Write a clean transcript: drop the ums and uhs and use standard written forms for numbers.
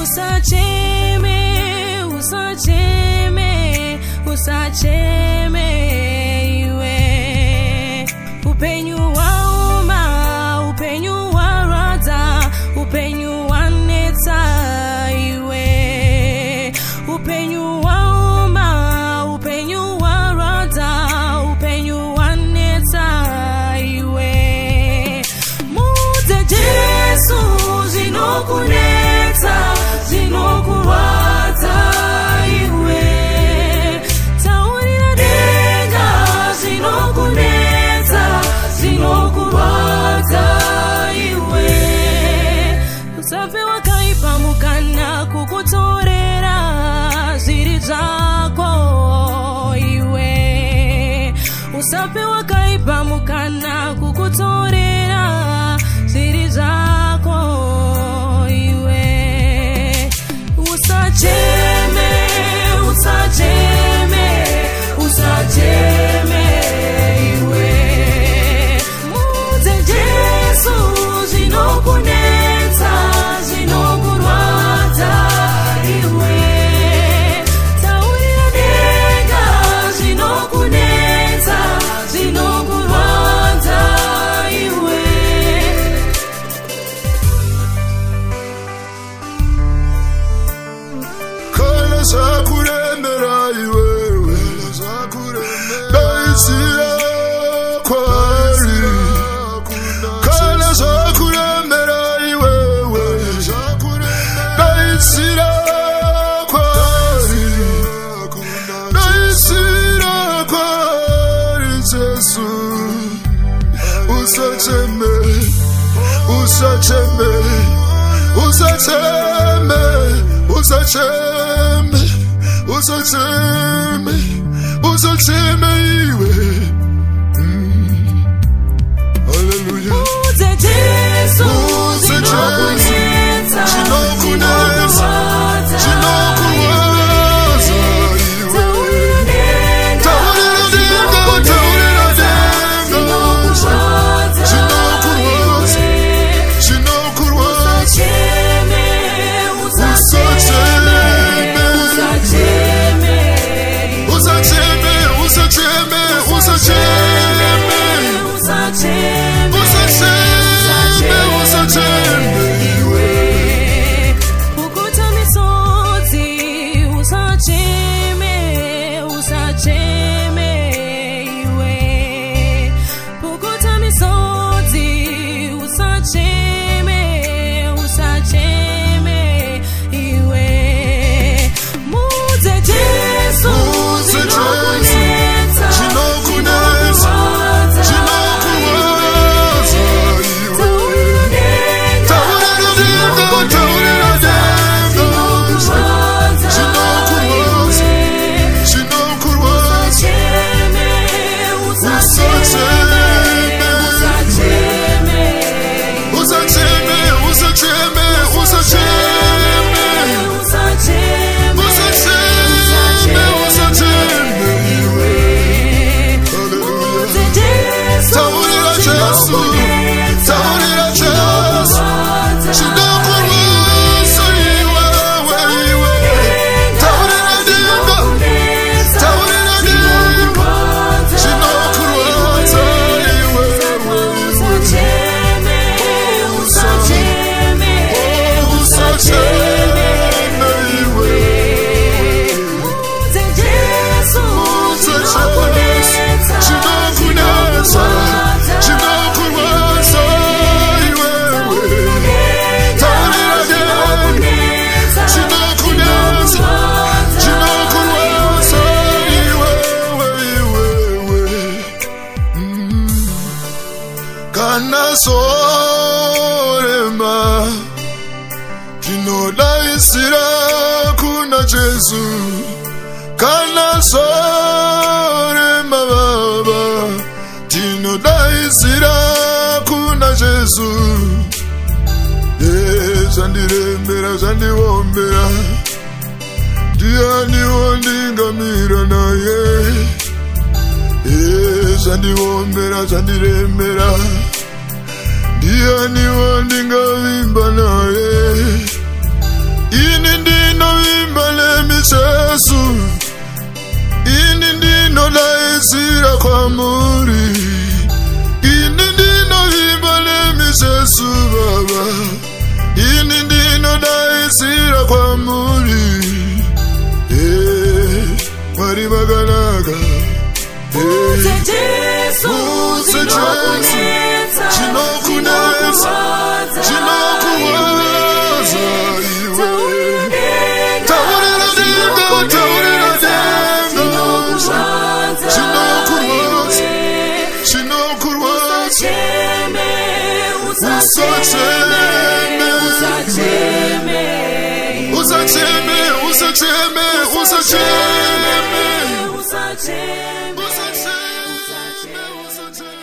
usacheme iwe upenyu wauma upenyu warada upenyu waneta iwe upenyu wauma upenyu warada upenyu waneta iwe muze Jesu zinokuneta zinokurwadza iwe taurira denga zinokuneta zinokurwadza iwe usafe wakaipa mukana kukutorera zviri zvako iwe usafe wakaipa mukana kukutorera zviri zvako iwe usacheme usacheme usacheme iwe muze Jesu zvinokunetsa zvinokurwadza iwe taurira denga zvinokunetsa zvinokurwadza iwe kana zvakuremera iwewe daisira kwari kana zvakuremera iwewe daisira kwari daisira kwari Jesu usacheme usacheme usacheme usacheme usacheme usacheme iwe hallelujah muze Jesu zinokunetsa zinokunetsa zinokurwadza iwe taurira denga zinokurwadza zinokurwadza kana sorema tinodaisira kuna Jesu kana sorema baba tinodaisira kuna Jesu zvandirembera zvandiwombera ndiani wandingamira naye zvandiwombera zvandirembera ndiani wandingavimba naye ini ndino imbale misesu, ini ndino laizira kwa muri, ini ndino imbale misesu baba, ini ndino laizira kwa muri. Mari bagalaga, Uze Jesu, zinokunetsa, zinokunetsa, zinokuwaza iwe. Taurira denga, zinokuwaza, zinokuwaza. Usacheme.